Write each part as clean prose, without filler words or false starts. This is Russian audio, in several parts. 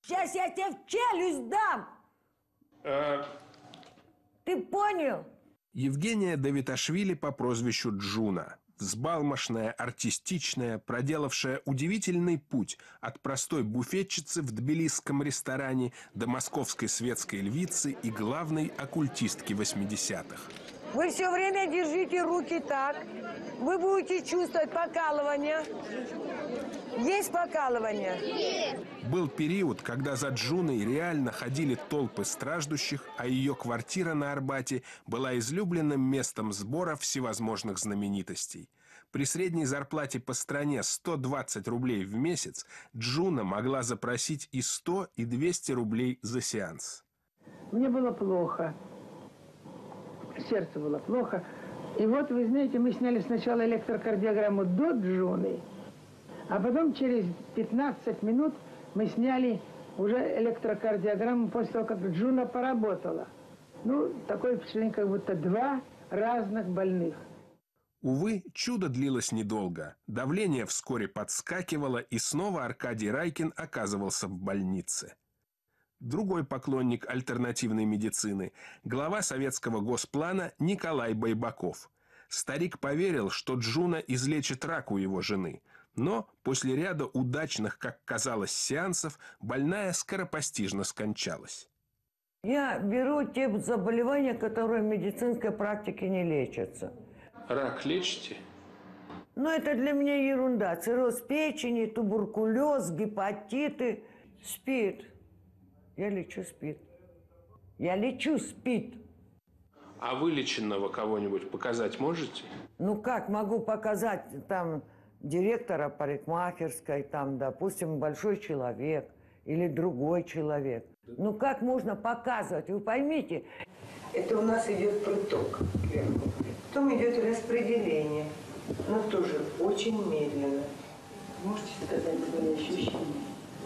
Сейчас я тебе в челюсть дам. Ты понял? Евгения Давиташвили по прозвищу Джуна. Взбалмошная, артистичная, проделавшая удивительный путь от простой буфетчицы в тбилисском ресторане до московской светской львицы и главной оккультистки 80-х. Вы все время держите руки так. Вы будете чувствовать покалывание. Есть покалывание? Был период, когда за Джуной реально ходили толпы страждущих, а ее квартира на Арбате была излюбленным местом сбора всевозможных знаменитостей. При средней зарплате по стране 120 рублей в месяц Джуна могла запросить и 100, и 200 рублей за сеанс. Мне было плохо. Сердце было плохо. И вот, вы знаете, мы сняли сначала электрокардиограмму до Джуны, а потом через 15 минут мы сняли уже электрокардиограмму после того, как Джуна поработала. Ну, такое впечатление, как будто два разных больных. Увы, чудо длилось недолго. Давление вскоре подскакивало, и снова Аркадий Райкин оказывался в больнице. Другой поклонник альтернативной медицины – глава советского госплана Николай Байбаков. Старик поверил, что Джуна излечит рак у его жены. Но после ряда удачных, как казалось, сеансов, больная скоропостижно скончалась. Я беру те заболевания, которые в медицинской практике не лечатся. Рак лечите? Но это для меня ерунда. Цирроз печени, туберкулез, гепатиты, СПИД. Я лечу СПИД. Я лечу СПИД. А вылеченного кого-нибудь показать можете? Ну как, могу показать там директора парикмахерской, там, допустим, большой человек или другой человек. Ну как можно показывать? Вы поймите, это у нас идет приток вверху. Потом идет распределение, но тоже очень медленно. Можете сказать свои ощущения?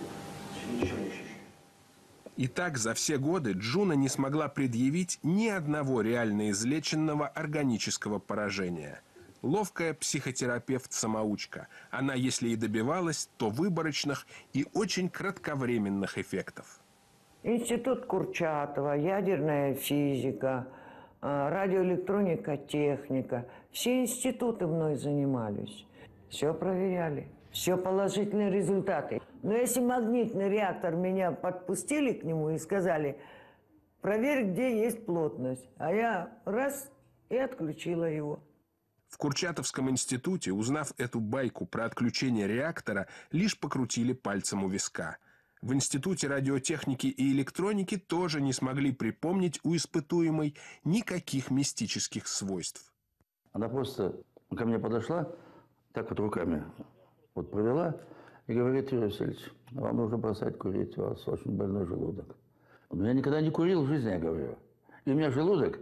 И так за все годы Джуна не смогла предъявить ни одного реально излеченного органического поражения. Ловкая психотерапевт-самоучка. Она, если и добивалась, то выборочных и очень кратковременных эффектов. Институт Курчатова, ядерная физика, радиоэлектроника, техника. Все институты мной занимались. Все проверяли. Все положительные результаты. Но если магнитный реактор, меня подпустили к нему и сказали, проверь, где есть плотность. А я раз и отключила его. В Курчатовском институте, узнав эту байку про отключение реактора, лишь покрутили пальцем у виска. В Институте радиотехники и электроники тоже не смогли припомнить у испытуемой никаких мистических свойств. Она просто ко мне подошла, так вот руками вот провела и говорит: Юрий Васильевич, вам нужно бросать курить, у вас очень больной желудок. Но я никогда не курил в жизни, я говорю. И у меня желудок,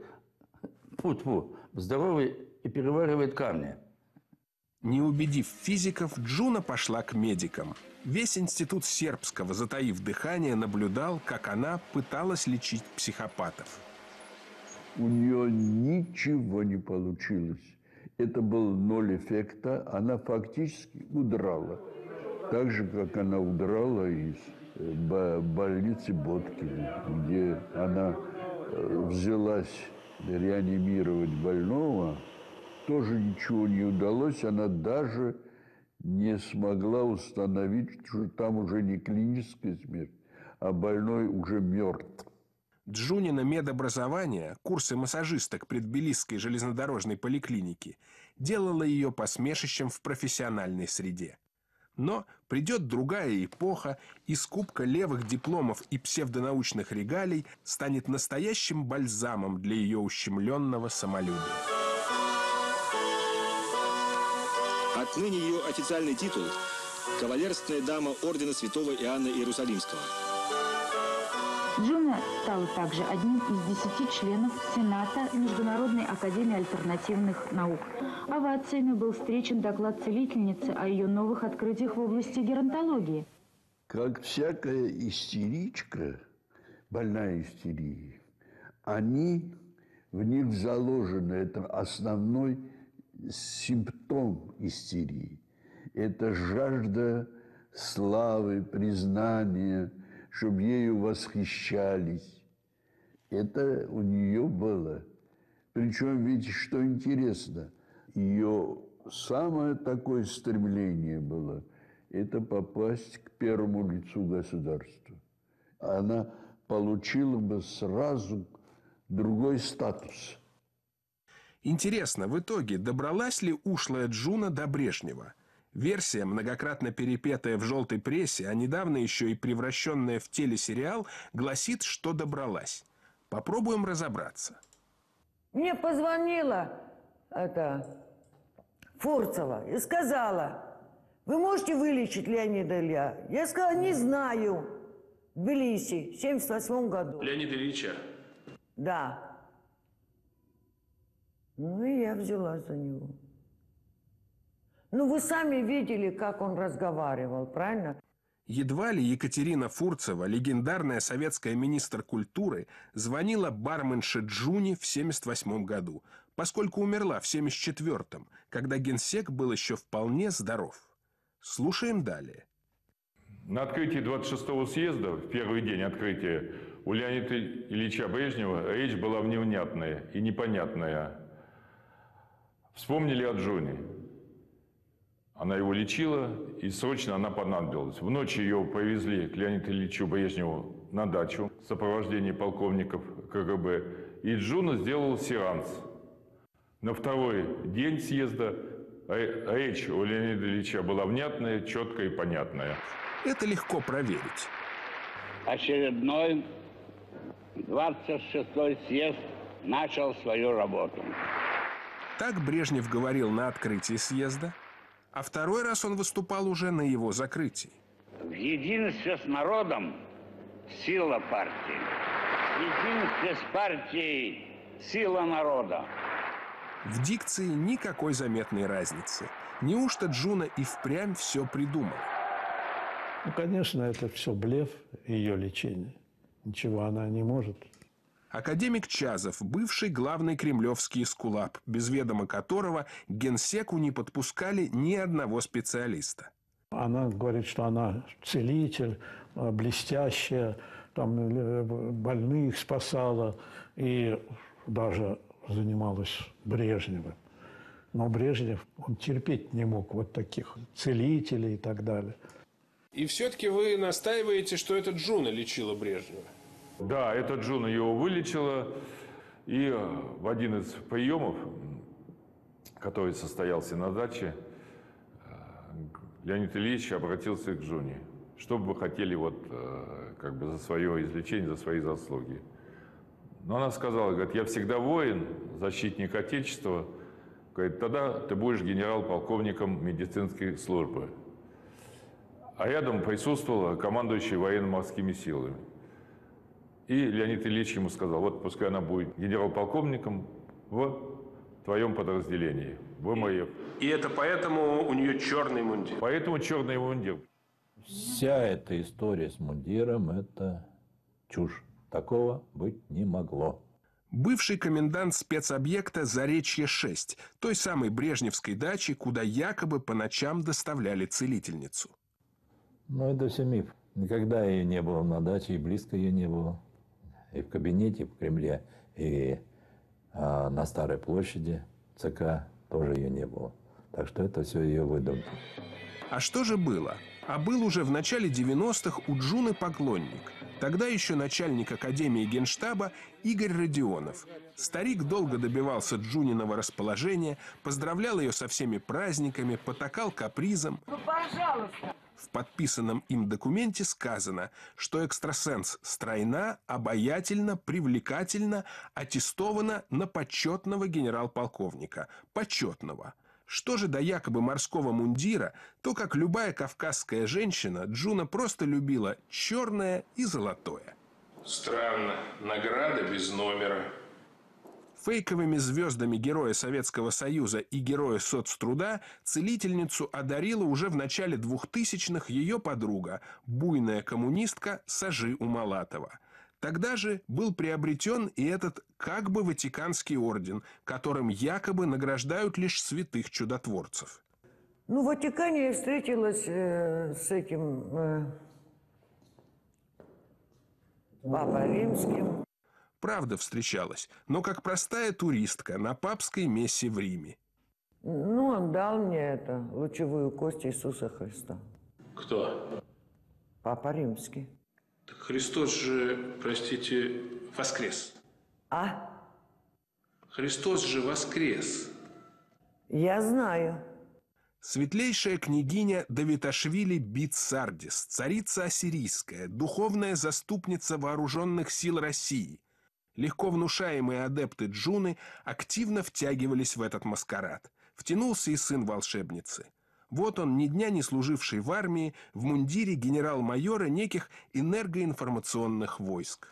фу-фу, здоровый и переваривает камни. Не убедив физиков, Джуна пошла к медикам. Весь институт сербского, затаив дыхание, наблюдал, как она пыталась лечить психопатов. У нее ничего не получилось. Это был ноль эффекта. Она фактически удрала. Так же, как она удрала из больницы Боткина, где она взялась реанимировать больного. Тоже ничего не удалось. Она даже не смогла установить, что там уже не клиническая смерть, а больной уже мертв. Джунина медобразование, курсы массажисток предтбилисской железнодорожной поликлиники, делало ее посмешищем в профессиональной среде. Но придет другая эпоха, и скупка левых дипломов и псевдонаучных регалий станет настоящим бальзамом для ее ущемленного самолюбия. Отныне ее официальный титул – кавалерственная дама ордена Святого Иоанна Иерусалимского. Джуна стала также одним из 10 членов Сената Международной академии альтернативных наук. Овациями был встречен доклад целительницы о ее новых открытиях в области геронтологии. Как всякая истеричка, больная истерия, в них заложено, это основной симптом истерии. Это жажда славы, признания, чтобы ею восхищались. Это у нее было. Причем ведь, что интересно, ее самое такое стремление было – это попасть к первому лицу государства. Она получила бы сразу другой статус. Интересно, в итоге добралась ли ушлая Джуна до Брежнева? Версия, многократно перепетая в желтой прессе, а недавно еще и превращенная в телесериал, гласит, что добралась. Попробуем разобраться. Мне позвонила Фурцева и сказала: вы можете вылечить Леонида Ильича? Я сказала: не знаю. В Тбилиси, в 1978 году. Леонида Ильича? Да. Ну и я взялась за него. Ну вы сами видели, как он разговаривал, правильно? Едва ли Екатерина Фурцева, легендарная советская министр культуры, звонила барменше Джуне в 1978 году, поскольку умерла в 1974, когда генсек был еще вполне здоров. Слушаем далее. На открытии 26-го съезда, в первый день открытия, у Леонида Ильича Брежнева речь была невнятная и непонятная. Вспомнили о Джуне. Она его лечила, и срочно она понадобилась. В ночь ее повезли к Леониду Ильичу Брежневу на дачу в сопровождении полковников КГБ, и Джуна сделала сеанс. На второй день съезда речь у Леонида Ильича была внятная, четкая и понятная. Это легко проверить. Очередной 26-й съезд начал свою работу. Так Брежнев говорил на открытии съезда, а второй раз он выступал уже на его закрытии. В единстве с народом сила партии. В единстве с партией сила народа. В дикции никакой заметной разницы. Неужто Джуна и впрямь все придумала? Ну, конечно, это все блеф, ее лечение. Ничего она не может. Академик Чазов, бывший главный кремлевский эскулап, без ведома которого к генсеку не подпускали ни одного специалиста. Она говорит, что она целитель, блестящая, там больных спасала и даже занималась Брежневым. Но Брежнев, он терпеть не мог вот таких целителей и так далее. И все-таки вы настаиваете, что это Джуна лечила Брежнева? Да, эта Джуна его вылечила, и в один из приемов, который состоялся на даче, Леонид Ильич обратился к Джуне. Что бы вы хотели как бы за свое излечение, за свои заслуги? Но она сказала, говорит, я всегда воин, защитник Отечества. Говорит, тогда ты будешь генерал-полковником медицинской службы. А рядом присутствовал командующий военно-морскими силами. И Леонид Ильич ему сказал, вот пускай она будет генерал-полковником в твоем подразделении, в МФ. И это поэтому у нее черный мундир? Поэтому черный мундир. Вся эта история с мундиром – это чушь. Такого быть не могло. Бывший комендант спецобъекта «Заречье-6», той самой брежневской дачи, куда якобы по ночам доставляли целительницу. Но это все миф. Никогда ее не было на даче, и близко ее не было. И в кабинете в Кремле, и на Старой площади ЦК тоже ее не было. Так что это все ее выдумки. А что же было? А был уже в начале 90-х у Джуны поклонник. Тогда еще начальник Академии Генштаба Игорь Родионов. Старик долго добивался Джуниного расположения, поздравлял ее со всеми праздниками, потакал капризом. Ну, пожалуйста. В подписанном им документе сказано, что экстрасенс стройна, обаятельна, привлекательна, аттестована на почетного генерал-полковника. Почетного. Что же до якобы морского мундира, то, как любая кавказская женщина, Джуна просто любила черное и золотое. Странно. Награда без номера. Фейковыми звездами Героя Советского Союза и Героя соцтруда целительницу одарила уже в начале 2000-х ее подруга, буйная коммунистка Сажи Умалатова. Тогда же был приобретен и этот как бы Ватиканский орден, которым якобы награждают лишь святых чудотворцев. Ну, в Ватикане я встретилась с этим Папа Римским. Правда, встречалась, но как простая туристка на папской мессе в Риме. Ну, он дал мне это, лучевую кость Иисуса Христа. Кто? Папа Римский. Так Христос же, простите, воскрес. А? Христос же воскрес. Я знаю. Светлейшая княгиня Давиташвили Битсардис, царица ассирийская, духовная заступница вооруженных сил России. Легко внушаемые адепты Джуны активно втягивались в этот маскарад. Втянулся и сын волшебницы. Вот он, ни дня не служивший в армии, в мундире генерал-майора неких энергоинформационных войск.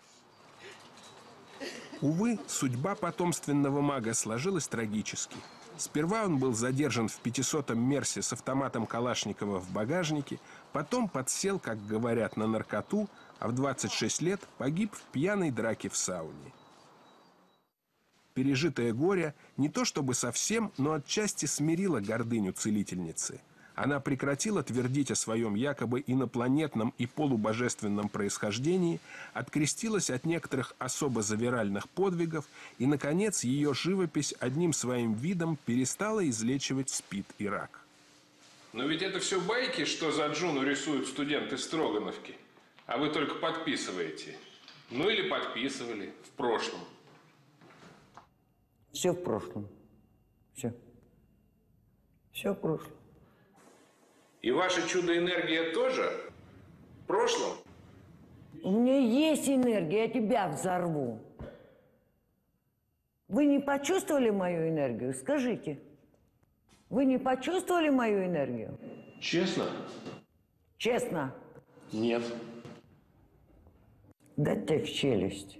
Увы, судьба потомственного мага сложилась трагически. Сперва он был задержан в 500-м Мерсе с автоматом Калашникова в багажнике, потом подсел, как говорят, на наркоту, а в 26 лет погиб в пьяной драке в сауне. Пережитое горе не то чтобы совсем, но отчасти смирило гордыню целительницы. Она прекратила твердить о своем якобы инопланетном и полубожественном происхождении, открестилась от некоторых особо завиральных подвигов, и, наконец, ее живопись одним своим видом перестала излечивать СПИД и рак. Но ведь это все байки, что за Джуну рисуют студенты Строгановки, а вы только подписываете. Ну или подписывали в прошлом. Все в прошлом. Все. Все в прошлом. И ваша чудо-энергия тоже в прошлом? У меня есть энергия, я тебя взорву. Вы не почувствовали мою энергию? Скажите. Вы не почувствовали мою энергию? Честно? Честно. Нет. Дать тебе в челюсть.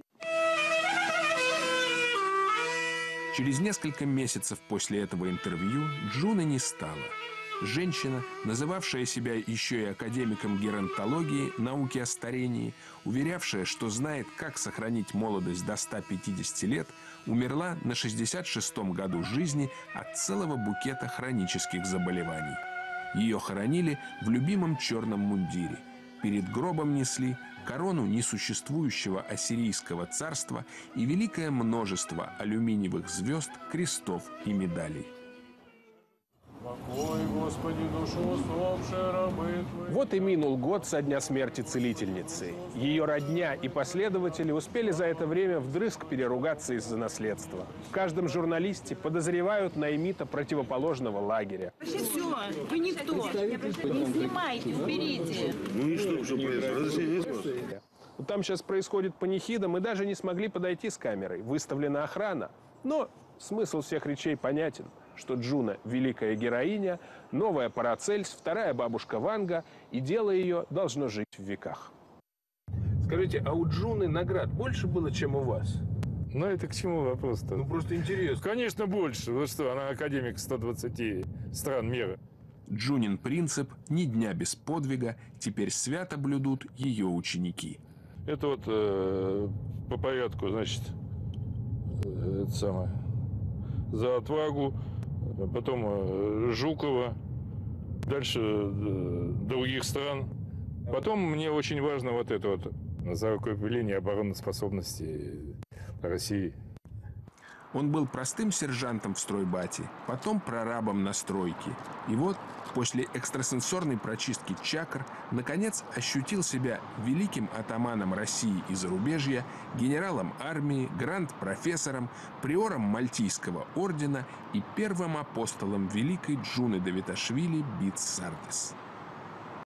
Через несколько месяцев после этого интервью Джуны не стало. Женщина, называвшая себя еще и академиком геронтологии, науки о старении, уверявшая, что знает, как сохранить молодость до 150 лет, умерла на 66-м году жизни от целого букета хронических заболеваний. Ее хоронили в любимом черном мундире. Перед гробом несли корону несуществующего ассирийского царства и великое множество алюминиевых звезд, крестов и медалей. Покой, Господи, душу усопшей рабы Твои. Вот и минул год со дня смерти целительницы. Ее родня и последователи успели за это время вдрызг переругаться из-за наследства. В каждом журналисте подозревают наймита противоположного лагеря. Все, вы никто. Не снимайте, уберите. Ну и что происходит? Там сейчас происходит панихида, мы даже не смогли подойти с камерой. Выставлена охрана. Но смысл всех речей понятен. Что Джуна – великая героиня, новая Парацельс, вторая бабушка Ванга, и дело ее должно жить в веках. Скажите, а у Джуны наград больше было, чем у вас? Ну, это к чему вопрос-то? Ну, просто интересно. Конечно, больше. Вы что, она академик 120 стран мира. Джунин принцип «ни дня без подвига» теперь свято блюдут ее ученики. Это вот по порядку, значит, это самое, за отвагу, потом Жукова, дальше других стран. Потом мне очень важно вот это вот за укрепление обороноспособности России. Он был простым сержантом в стройбате, потом прорабом на стройке. И вот, после экстрасенсорной прочистки чакр, наконец ощутил себя великим атаманом России и зарубежья, генералом армии, гранд-профессором, приором Мальтийского ордена и первым апостолом великой Джуны Давиташвили Битсардис.